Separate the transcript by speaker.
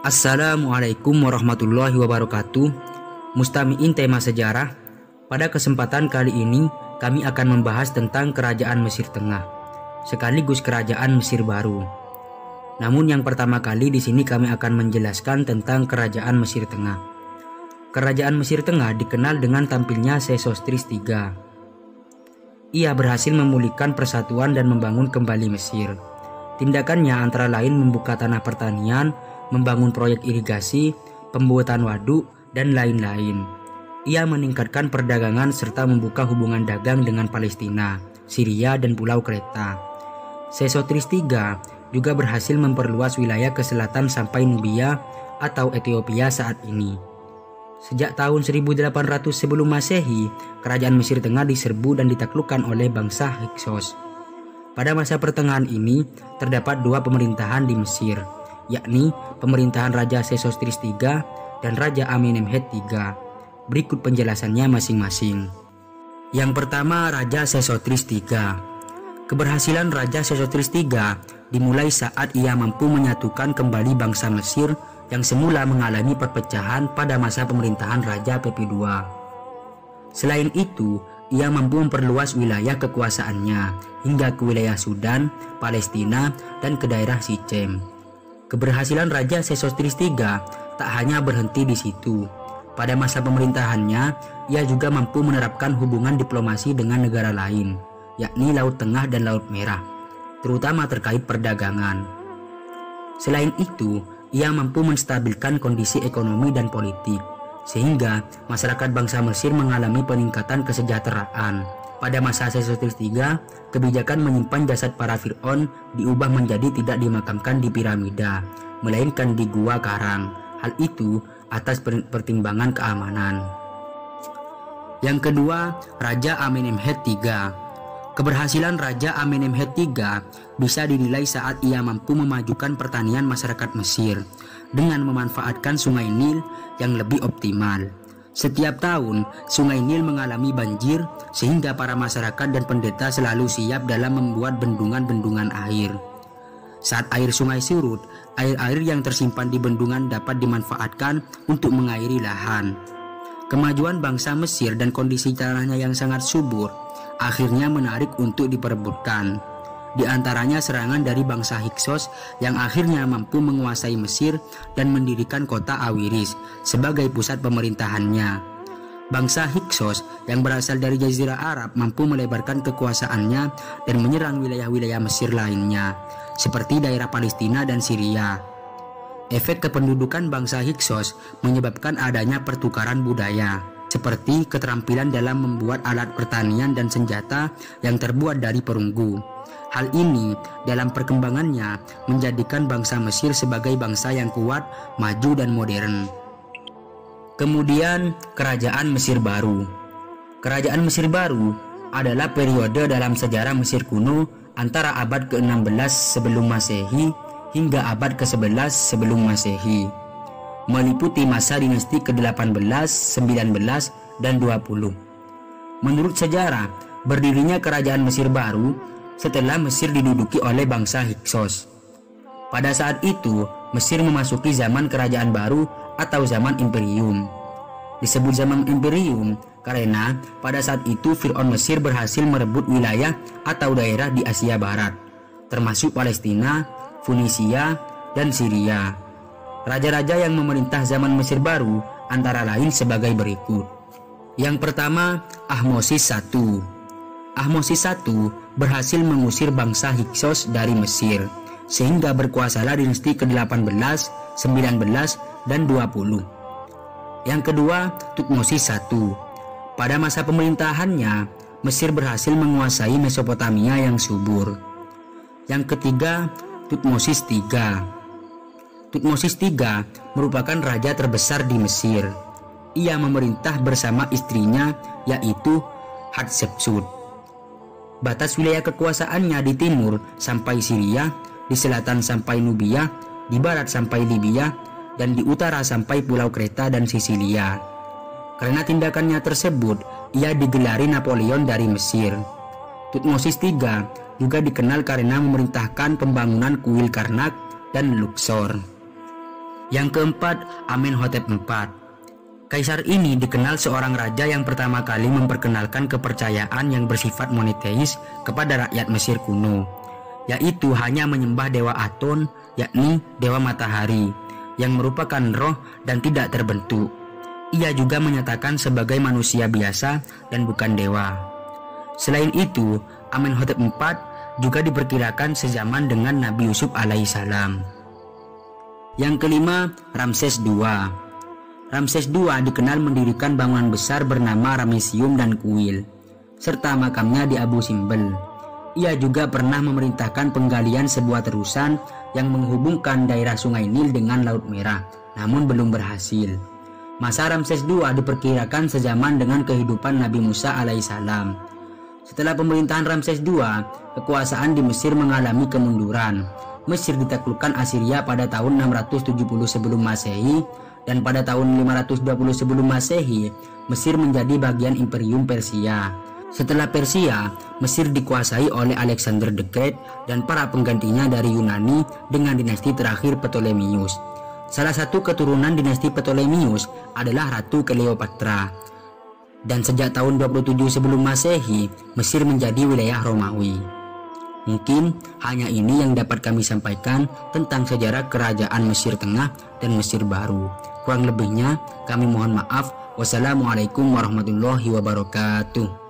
Speaker 1: Assalamualaikum warahmatullahi wabarakatuh. Mustami'in tema sejarah. Pada kesempatan kali ini kami akan membahas tentang Kerajaan Mesir Tengah, sekaligus Kerajaan Mesir Baru. Namun yang pertama kali di sini kami akan menjelaskan tentang Kerajaan Mesir Tengah. Kerajaan Mesir Tengah dikenal dengan tampilnya Sesostris III. Ia berhasil memulihkan persatuan dan membangun kembali Mesir. Tindakannya antara lain membuka tanah pertanian, membangun proyek irigasi, pembuatan waduk, dan lain-lain. Ia meningkatkan perdagangan serta membuka hubungan dagang dengan Palestina, Syria, dan Pulau Kreta. Sesostris III juga berhasil memperluas wilayah ke selatan sampai Nubia atau Ethiopia saat ini. Sejak tahun 1800 sebelum Masehi, Kerajaan Mesir Tengah diserbu dan ditaklukkan oleh bangsa Hyksos. Pada masa pertengahan ini, terdapat dua pemerintahan di Mesir, yakni pemerintahan Raja Sesostris III dan Raja Amenemhet III. Berikut penjelasannya masing-masing. Yang pertama, Raja Sesostris III. Keberhasilan Raja Sesostris III dimulai saat ia mampu menyatukan kembali bangsa Mesir yang semula mengalami perpecahan pada masa pemerintahan Raja Pepi II. Selain itu, ia mampu memperluas wilayah kekuasaannya hingga ke wilayah Sudan, Palestina, dan ke daerah Sichem. Keberhasilan Raja Sesostris III tak hanya berhenti di situ. Pada masa pemerintahannya, ia juga mampu menerapkan hubungan diplomasi dengan negara lain, yakni Laut Tengah dan Laut Merah, terutama terkait perdagangan. Selain itu, ia mampu menstabilkan kondisi ekonomi dan politik, sehingga masyarakat bangsa Mesir mengalami peningkatan kesejahteraan. Pada masa Sesostris III, kebijakan menyimpan jasad para Fir'aun diubah menjadi tidak dimakamkan di piramida, melainkan di gua karang. Hal itu atas pertimbangan keamanan. Yang kedua, Raja Amenemhet III. Keberhasilan Raja Amenemhet III bisa dinilai saat ia mampu memajukan pertanian masyarakat Mesir dengan memanfaatkan Sungai Nil yang lebih optimal. Setiap tahun, Sungai Nil mengalami banjir sehingga para masyarakat dan pendeta selalu siap dalam membuat bendungan-bendungan air. Saat air sungai surut, air-air yang tersimpan di bendungan dapat dimanfaatkan untuk mengairi lahan. Kemajuan bangsa Mesir dan kondisi tanahnya yang sangat subur akhirnya menarik untuk diperebutkan. Di antaranya serangan dari bangsa Hyksos yang akhirnya mampu menguasai Mesir dan mendirikan kota Awiris sebagai pusat pemerintahannya. Bangsa Hyksos yang berasal dari Jazirah Arab mampu melebarkan kekuasaannya dan menyerang wilayah-wilayah Mesir lainnya, seperti daerah Palestina dan Syria. Efek kependudukan bangsa Hyksos menyebabkan adanya pertukaran budaya, seperti keterampilan dalam membuat alat pertanian dan senjata yang terbuat dari perunggu. Hal ini dalam perkembangannya menjadikan bangsa Mesir sebagai bangsa yang kuat, maju, dan modern. Kemudian, Kerajaan Mesir Baru. Kerajaan Mesir Baru adalah periode dalam sejarah Mesir kuno antara abad ke-16 sebelum Masehi hingga abad ke-11 sebelum Masehi. Meliputi masa dinasti ke-18, 19, dan 20. Menurut sejarah, berdirinya Kerajaan Mesir Baru setelah Mesir diduduki oleh bangsa Hyksos. Pada saat itu, Mesir memasuki zaman kerajaan baru atau zaman imperium. Disebut zaman imperium karena pada saat itu Fir'aun Mesir berhasil merebut wilayah atau daerah di Asia Barat, termasuk Palestina, Funisia, dan Syria. Raja-raja yang memerintah zaman Mesir Baru antara lain sebagai berikut. Yang pertama, Ahmosis I. Ahmosis I berhasil mengusir bangsa Hyksos dari Mesir, sehingga berkuasalah dinasti ke-18, 19, dan 20. Yang kedua, Thutmosis I. Pada masa pemerintahannya, Mesir berhasil menguasai Mesopotamia yang subur. Yang ketiga, Thutmosis III. Thutmosis III merupakan raja terbesar di Mesir. Ia memerintah bersama istrinya, yaitu Hatshepsut. Batas wilayah kekuasaannya di timur sampai Syria, di selatan sampai Nubia, di barat sampai Libya, dan di utara sampai Pulau Kreta dan Sisilia. Karena tindakannya tersebut, ia digelari Napoleon dari Mesir. Thutmosis III juga dikenal karena memerintahkan pembangunan kuil Karnak dan Luxor. Yang keempat, Amenhotep IV. Kaisar ini dikenal seorang raja yang pertama kali memperkenalkan kepercayaan yang bersifat monoteis kepada rakyat Mesir kuno, yaitu hanya menyembah dewa Aton, yakni dewa matahari, yang merupakan roh dan tidak terbentuk. Ia juga menyatakan sebagai manusia biasa dan bukan dewa. Selain itu, Amenhotep IV juga diperkirakan sezaman dengan Nabi Yusuf alaihissalam. Yang kelima, Ramses II. Ramses II dikenal mendirikan bangunan besar bernama Ramesseum dan Kuil, serta makamnya di Abu Simbel. Ia juga pernah memerintahkan penggalian sebuah terusan yang menghubungkan daerah Sungai Nil dengan Laut Merah, namun belum berhasil. Masa Ramses II diperkirakan sezaman dengan kehidupan Nabi Musa alaihissalam. Setelah pemerintahan Ramses II, kekuasaan di Mesir mengalami kemunduran. Mesir ditaklukkan Assyria pada tahun 670 sebelum Masehi, dan pada tahun 520 sebelum Masehi, Mesir menjadi bagian Imperium Persia. Setelah Persia, Mesir dikuasai oleh Alexander the Great dan para penggantinya dari Yunani dengan dinasti terakhir Ptolemeus. Salah satu keturunan dinasti Ptolemeus adalah Ratu Cleopatra. Dan sejak tahun 27 sebelum Masehi, Mesir menjadi wilayah Romawi. Mungkin hanya ini yang dapat kami sampaikan tentang sejarah kerajaan Mesir Tengah dan Mesir Baru. Kurang lebihnya kami mohon maaf. Wassalamualaikum warahmatullahi wabarakatuh.